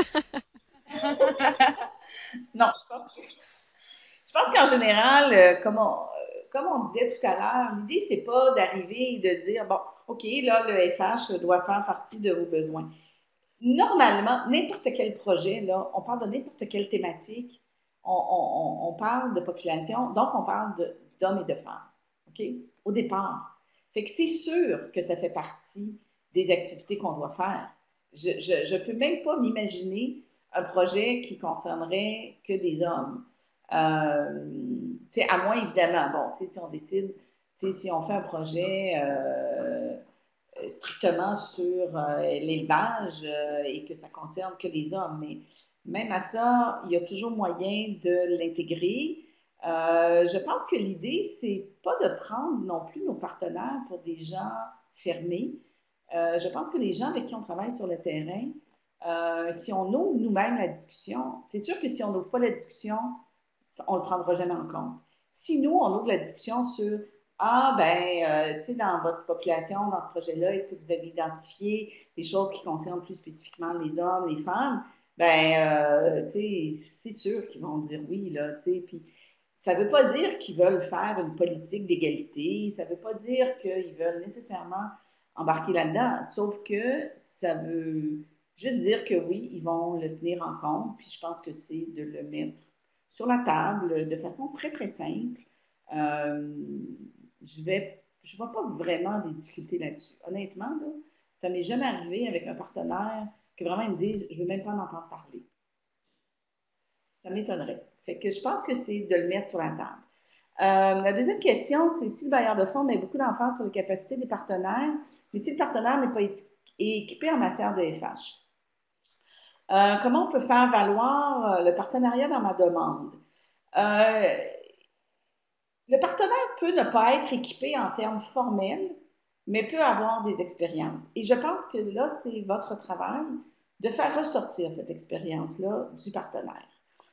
Speaker 1: Non, je pense que je pense qu'en général, euh, comme, on, euh, comme on disait tout à l'heure, l'idée, c'est pas d'arriver et de dire, bon, OK, là, le F H doit faire partie de vos besoins. Normalement, n'importe quel projet, là, on parle de n'importe quelle thématique, on, on- on parle de population, donc on parle de- d'hommes et de femmes, OK? Au départ. Fait que c'est sûr que ça fait partie des activités qu'on doit faire. Je ne peux même pas m'imaginer un projet qui concernerait que des hommes. Euh, tu sais, à moins, évidemment, bon, tu sais, si on décide, tu sais, si on fait un projet euh, strictement sur euh, l'élevage euh, et que ça concerne que les hommes. Mais même à ça, il y a toujours moyen de l'intégrer. Euh, je pense que l'idée, c'est pas de prendre non plus nos partenaires pour des gens fermés. Euh, je pense que les gens avec qui on travaille sur le terrain, euh, si on ouvre nous-mêmes la discussion, c'est sûr que si on n'ouvre pas la discussion, on ne le prendra jamais en compte. Si nous, on ouvre la discussion sur ah, ben, euh, tu sais, dans votre population, dans ce projet-là, est-ce que vous avez identifié des choses qui concernent plus spécifiquement les hommes, les femmes? Ben, euh, tu sais, c'est sûr qu'ils vont dire oui, là, tu sais. Puis, ça ne veut pas dire qu'ils veulent faire une politique d'égalité, ça ne veut pas dire qu'ils veulent nécessairement embarquer là-dedans, sauf que ça veut juste dire que oui, ils vont le tenir en compte, puis je pense que c'est de le mettre sur la table de façon très, très simple. Euh, je vais, je vois pas vraiment des difficultés là-dessus. Honnêtement, là, ça m'est jamais arrivé avec un partenaire que vraiment ils me disent, je veux même pas en entendre parler. Ça m'étonnerait. Fait que je pense que c'est de le mettre sur la table. Euh, la deuxième question, c'est si le bailleur de fonds met beaucoup d'emphase sur les capacités des partenaires, mais si le partenaire n'est pas équipé en matière de F H. Euh, comment on peut faire valoir euh, le partenariat dans ma demande? Euh, Le partenaire peut ne pas être équipé en termes formels, mais peut avoir des expériences. Et je pense que là, c'est votre travail de faire ressortir cette expérience-là du partenaire.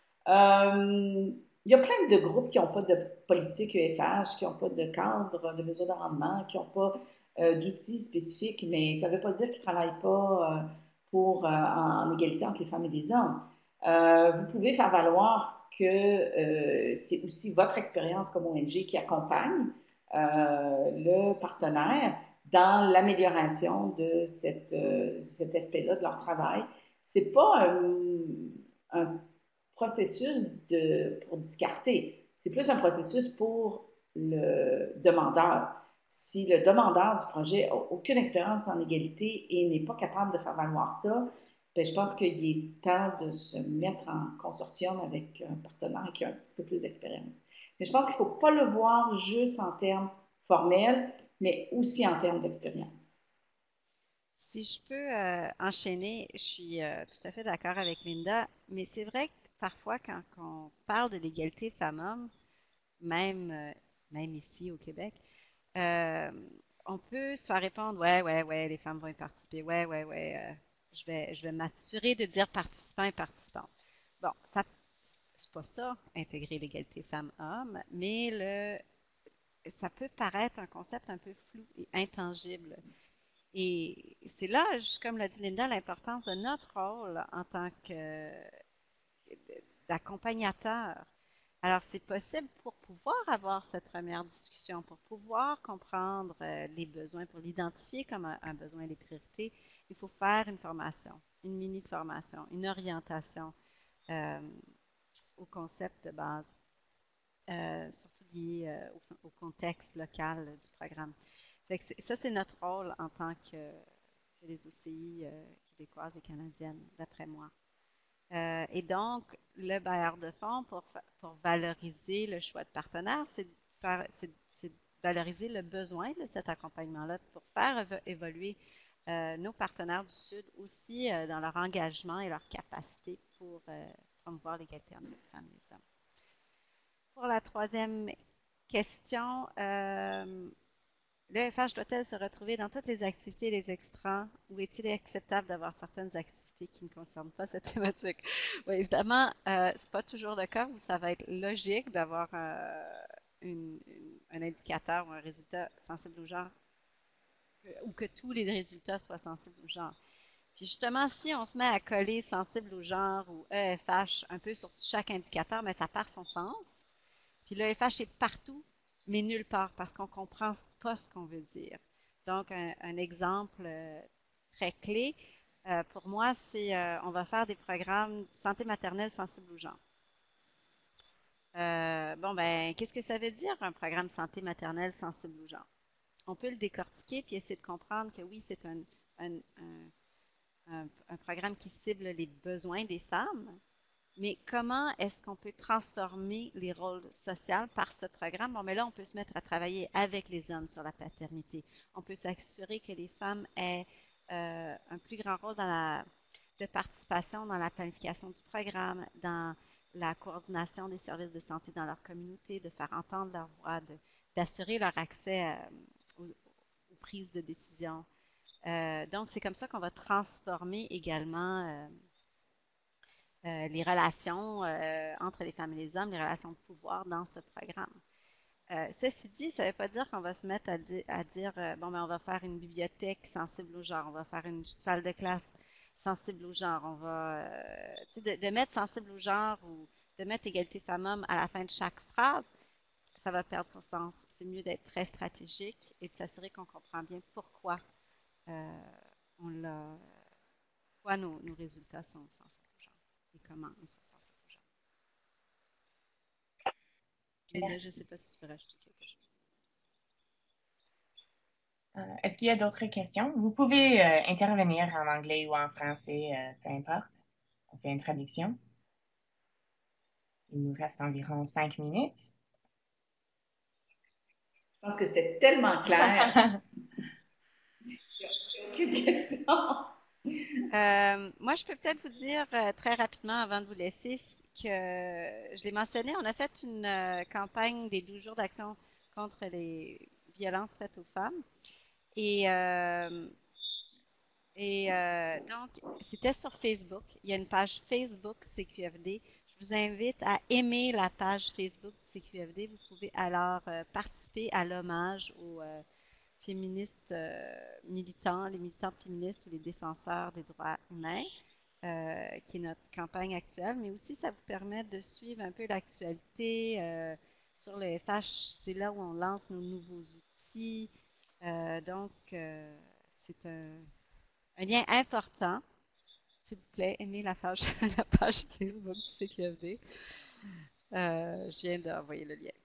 Speaker 1: Euh, il y a plein de groupes qui n'ont pas de politique E F H, qui n'ont pas de cadre de mesure de rendement, qui n'ont pas euh, d'outils spécifiques, mais ça ne veut pas dire qu'ils ne travaillent pas euh, pour, euh, en, en égalité entre les femmes et les hommes. Euh, vous pouvez faire valoir que euh, c'est aussi votre expérience comme O N G qui accompagne euh, le partenaire dans l'amélioration de cette, euh, cet aspect-là de leur travail. C'est pas un, un processus de, pour discarter. C'est plus un processus pour le demandeur. Si le demandeur du projet n'a aucune expérience en égalité et n'est pas capable de faire valoir ça, ben, je pense qu'il est temps de se mettre en consortium avec un partenaire qui a un petit peu plus d'expérience. Mais je pense qu'il ne faut pas le voir juste en termes formels, mais aussi en termes d'expérience.
Speaker 2: Si je peux euh, enchaîner, je suis euh, tout à fait d'accord avec Linda, mais c'est vrai que parfois, quand on parle de l'égalité femmes-hommes, même, euh, même ici au Québec, euh, on peut se faire répondre, ouais, ouais, ouais, les femmes vont y participer, ouais, ouais, ouais, euh, je vais, je vais m'assurer de dire participants et participantes. Bon, ça, c'est pas ça, intégrer l'égalité femmes-hommes, mais le, ça peut paraître un concept un peu flou et intangible. Et c'est là, comme l'a dit Linda, l'importance de notre rôle en tant que d'accompagnateur. Alors, c'est possible pour pouvoir avoir cette première discussion, pour pouvoir comprendre euh, les besoins, pour l'identifier comme un, un besoin et des priorités, il faut faire une formation, une mini-formation, une orientation euh, au concept de base, euh, surtout lié euh, au, au, contexte local du programme. Fait que ça, c'est notre rôle en tant que, que les O C I euh, québécoises et canadiennes, d'après moi. Euh, et donc, le bailleur de fonds, pour, pour valoriser le choix de partenaire, c'est de, faire, c'est, c'est de valoriser le besoin de cet accompagnement-là pour faire évoluer euh, nos partenaires du Sud aussi euh, dans leur engagement et leur capacité pour euh, promouvoir l'égalité entre les femmes et les hommes. Pour la troisième question, euh, l'E F H doit-elle se retrouver dans toutes les activités et les extras ou est-il acceptable d'avoir certaines activités qui ne concernent pas cette thématique? Oui, évidemment, euh, c'est pas toujours le cas où ça va être logique d'avoir euh, une- une- un indicateur ou un résultat sensible au genre euh, ou que tous les résultats soient sensibles au genre. Puis justement, si on se met à coller sensible au genre ou E F H un peu sur chaque indicateur, mais ça perd son sens. Puis l'E F H est partout, mais nulle part parce qu'on ne comprend pas ce qu'on veut dire. Donc, un, un exemple euh, très clé euh, pour moi, c'est euh, on va faire des programmes santé maternelle sensible au genre. Euh, bon, ben, qu'est-ce que ça veut dire un programme santé maternelle sensible au genre? On peut le décortiquer puis essayer de comprendre que oui, c'est un, un, un un, un programme qui cible les besoins des femmes, mais comment est-ce qu'on peut transformer les rôles sociaux par ce programme? Bon, mais là, on peut se mettre à travailler avec les hommes sur la paternité. On peut s'assurer que les femmes aient euh, un plus grand rôle dans la, de participation dans la planification du programme, dans la coordination des services de santé dans leur communauté, de faire entendre leur voix, de, d'assurer leur accès euh, aux, aux prises de décision. Euh, donc, c'est comme ça qu'on va transformer également euh, euh, les relations euh, entre les femmes et les hommes, les relations de pouvoir dans ce programme. Euh, ceci dit, ça ne veut pas dire qu'on va se mettre à, di à dire, euh, bon, ben, on va faire une bibliothèque sensible au genre, on va faire une salle de classe sensible au genre, on va, euh, de, de mettre sensible au genre ou de mettre égalité femmes-hommes à la fin de chaque phrase, ça va perdre son sens. C'est mieux d'être très stratégique et de s'assurer qu'on comprend bien pourquoi euh, on l'a, pourquoi nos, nos résultats sont sensibles au genre et comment ils sont sensibles au genre. Linda, je ne sais
Speaker 3: Merci.
Speaker 2: pas si tu veux rajouter quelque chose.
Speaker 3: Euh, est-ce qu'il y a d'autres questions? Vous pouvez euh, intervenir en anglais ou en français, euh, peu importe. On fait une traduction. Il nous reste environ cinq minutes.
Speaker 1: Je pense que c'était tellement clair. Aucune question.
Speaker 2: Euh, moi, je peux peut-être vous dire euh, très rapidement avant de vous laisser que je l'ai mentionné, on a fait une euh, campagne des douze jours d'action contre les violences faites aux femmes. Et, euh, et euh, donc, c'était sur Facebook. Il y a une page Facebook C Q F D. Je vous invite à aimer la page Facebook du C Q F D. Vous pouvez alors euh, participer à l'hommage aux euh, féministes euh, militants, les militantes féministes ou les défenseurs des droits humains, euh, qui est notre campagne actuelle. Mais aussi, ça vous permet de suivre un peu l'actualité euh, sur le F H. C'est là où on lance nos nouveaux outils. Euh, donc, euh, c'est un, un lien important. S'il vous plaît, aimez la page, la page Facebook du C Q F D. Euh, je viens d'envoyer le lien.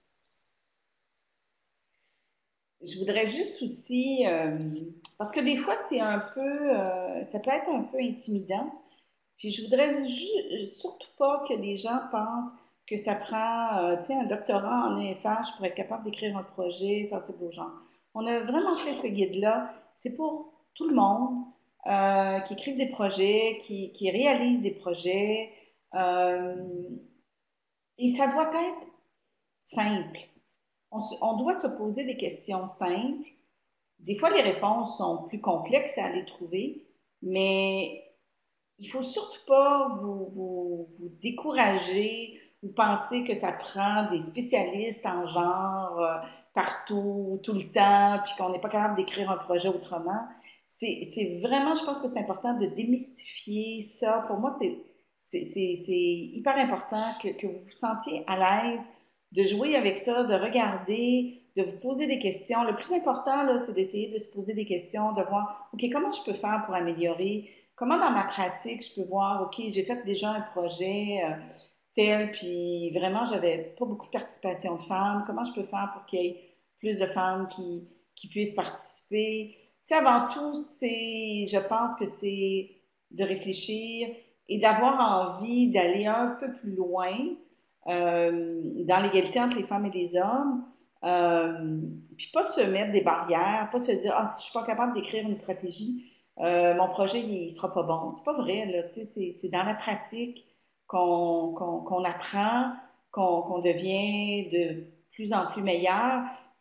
Speaker 1: Je voudrais juste aussi, euh, parce que des fois, c'est un peu, euh, ça peut être un peu intimidant. Puis je voudrais ju- surtout pas que les gens pensent que ça prend, euh, tu sais, un doctorat en E F H pour être capable d'écrire un projet sensible aux gens. On a vraiment fait ce guide-là. C'est pour tout le monde euh, qui écrivent des projets, qui, qui réalisent des projets. Euh, et ça doit être simple. On, se- on doit se poser des questions simples. Des fois, les réponses sont plus complexes à aller trouver, mais il faut surtout pas vous, vous, vous décourager ou penser que ça prend des spécialistes en genre euh, partout, tout le temps, puis qu'on n'est pas capable d'écrire un projet autrement. C'est, c'est vraiment, je pense que c'est important de démystifier ça. Pour moi, c'est, c'est, c'est, c'est hyper important que, que vous vous sentiez à l'aise de jouer avec ça, de regarder, de vous poser des questions. Le plus important, là, c'est d'essayer de se poser des questions, de voir, OK, comment je peux faire pour améliorer? Comment dans ma pratique, je peux voir, OK, j'ai fait déjà un projet euh, tel, puis vraiment, j'avais pas beaucoup de participation de femmes. Comment je peux faire pour qu'il y ait plus de femmes qui, qui puissent participer? Tu sais, avant tout, c'est, je pense que c'est de réfléchir et d'avoir envie d'aller un peu plus loin euh, dans l'égalité entre les femmes et les hommes. Euh, puis pas se mettre des barrières, pas se dire, ah, si je suis pas capable d'écrire une stratégie, euh, mon projet, il, sera pas bon. C'est pas vrai, là, tu sais, c'est, c'est dans la pratique qu'on qu'on, qu'on apprend, qu'on qu'on devient de plus en plus meilleur.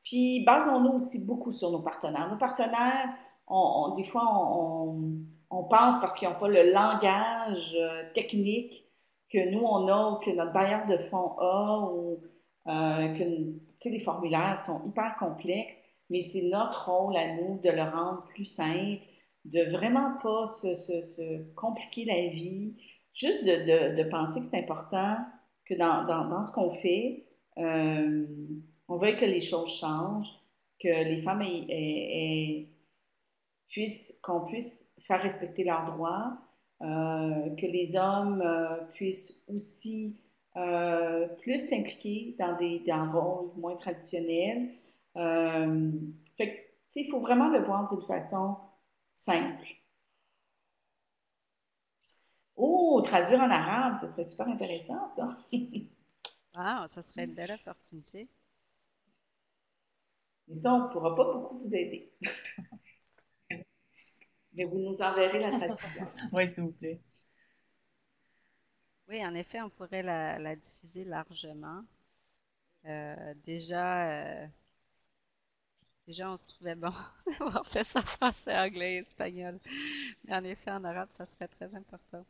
Speaker 1: Puis, basons-nous aussi beaucoup sur nos partenaires. Nos partenaires, on, on- des fois, on, on pense parce qu'ils n'ont pas le langage euh, technique que nous, on a ou que notre bailleur de fonds a ou euh, que, tu sais, les formulaires sont hyper complexes, mais c'est notre rôle à nous de le rendre plus simple, de vraiment pas se, se- se compliquer la vie, juste de, de- de penser que c'est important que dans, dans- dans ce qu'on fait, euh, on veut que les choses changent, que les femmes aient- aient- aient- puissent, qu'on puisse faire respecter leurs droits, euh, que les hommes euh, puissent aussi euh, plus s'impliquer dans des dans rôles moins traditionnels. Euh, fait que, tu sais, il faut vraiment le voir d'une façon simple. Oh, traduire en arabe, ce serait super intéressant, ça.
Speaker 2: Wow, ça serait une belle opportunité.
Speaker 1: Mais ça, on ne pourra pas beaucoup vous aider. Mais vous nous enverrez la traduction.
Speaker 3: Oui, s'il vous plaît.
Speaker 2: Oui, en effet, on pourrait la, la diffuser largement. Euh, déjà, euh, déjà, on se trouvait bon d'avoir fait ça en français, anglais et espagnol. Mais en effet, en arabe, ça serait très important.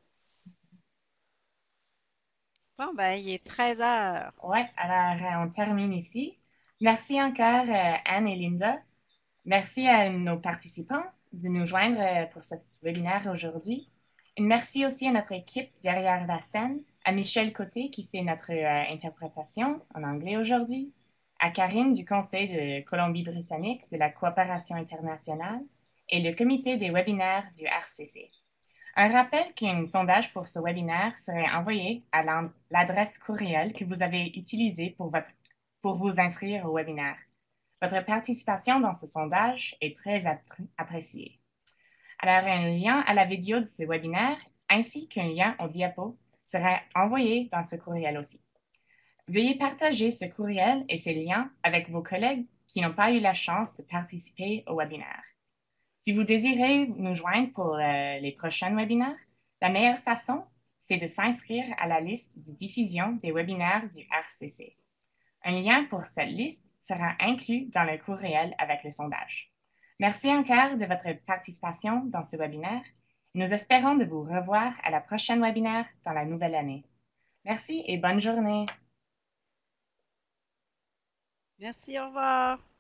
Speaker 2: Bon, ben, il est treize heures.
Speaker 3: Ouais, alors euh, on termine ici. Merci encore, euh, Anne et Linda. Merci à nos participants de nous joindre euh, pour ce webinaire aujourd'hui. Et merci aussi à notre équipe derrière la scène, à Michel Côté qui fait notre euh, interprétation en anglais aujourd'hui, à Karine du Conseil de Colombie-Britannique de la coopération internationale et le comité des webinaires du R C C. Un rappel qu'un sondage pour ce webinaire serait envoyé à l'adresse courriel que vous avez utilisée pour, votre, pour vous inscrire au webinaire. Votre participation dans ce sondage est très appréciée. Alors, un lien à la vidéo de ce webinaire ainsi qu'un lien au diapo sera envoyé dans ce courriel aussi. Veuillez partager ce courriel et ces liens avec vos collègues qui n'ont pas eu la chance de participer au webinaire. Si vous désirez nous joindre pour euh, les prochains webinaires, la meilleure façon, c'est de s'inscrire à la liste de diffusion des webinaires du R C C. Un lien pour cette liste sera inclus dans le courriel avec le sondage. Merci encore de votre participation dans ce webinaire. Nous espérons de vous revoir à la prochaine webinaire dans la nouvelle année. Merci et bonne journée.
Speaker 2: Merci, au revoir.